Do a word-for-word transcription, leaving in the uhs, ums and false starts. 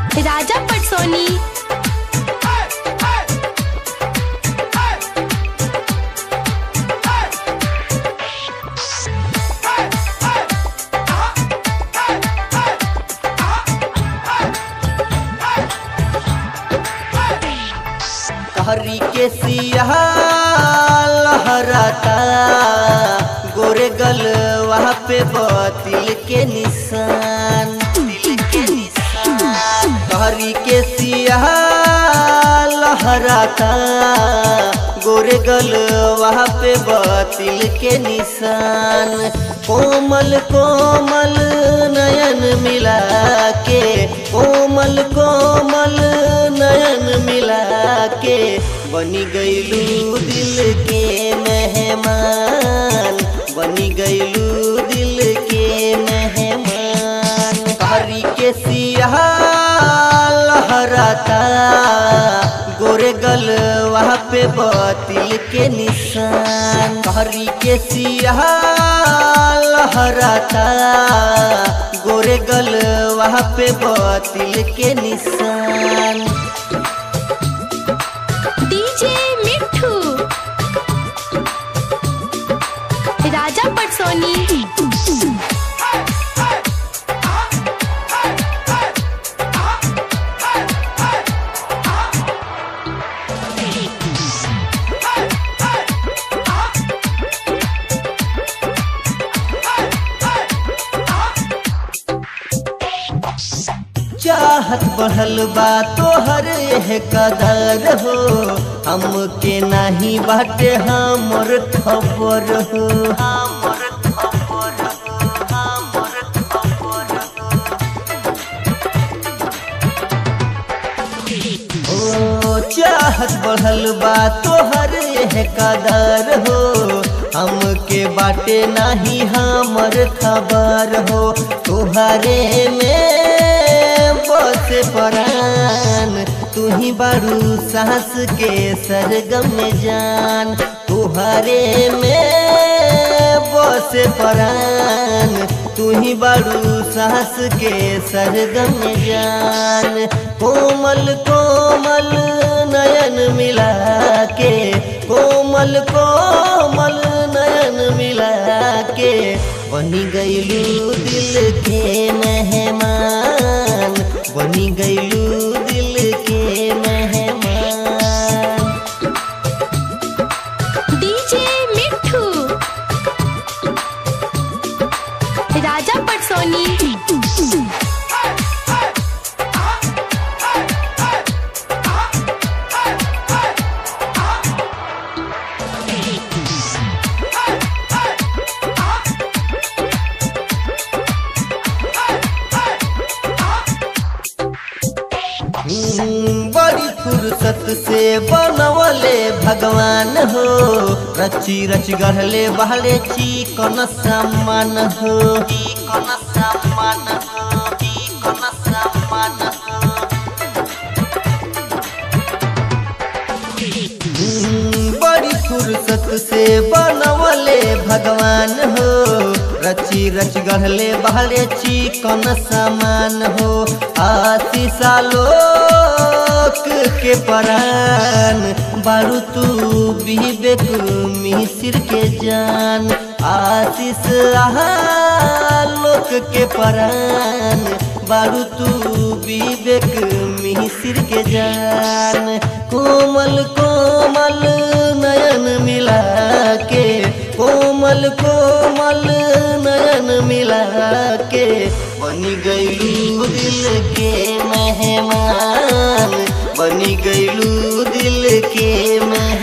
राजा पटसोनी। हरी के सिया लहराता गोरे गल वहाँ पे तिल के निशान, तिल के निशान। हरी के सिया लहराता गोरे गल वहाँ पे तिल के निशान। कोमल कोमल नयन मिला के, कोमल कोमल नयन मिला के बनी गईलू दिल के मेहमान, बनी गईलू दिल के मेहमान। हरी के सिया लहराता गोरे गल वहाँ पे तिल के निशान। हरी के सिया लहराता गोरे गल वहाँ पे तिल के निशान। डीजे मिठू राजा पटसोनी। चाहत बढ़ल बा तोहर एह कदर हो, हमके नहीं बाटे हमर खबर हो, हमर खबर हो, हमर खबर हो। ओ चाहत बढ़ल बा तोहर एह कदर हो, हमके बाटे नहीं हमर खबर हो। तोहरे में बसे परान, तू ही बारू सांस के सरगम में जान। तुहरे में बसे परान, तू ही बारू सांस के सरगम में जान। कोमल कोमल नयन मिला के, कोमल कोमल नयन मिला के बनी गईलू दिल के मेहमान, बनी गईलू दिल के मेहमान। डीजे मिठू राजा पटसोनी। बड़ी फुर्सत से बनवले भगवान हो, रची रच गढ़ले बहले चिकन सामान हो, चिकन सामान हो, चिकन सामान हो। बड़ी फुर्सत से बनवले भगवान हो, रची रच गढ़ले बहले चिकन सामान हो। आशीष आलोक के परान बारू तू विवेक मिश्र के जान। आशीष आलोक के परान बारू तू विवेक मिश्र के जान। कोमल कोमल नयन मिला के, कोमल कोमल नयन मिला के बनी गईलू दिल के मेहमान, बनी गईलू दिल के मेहमान।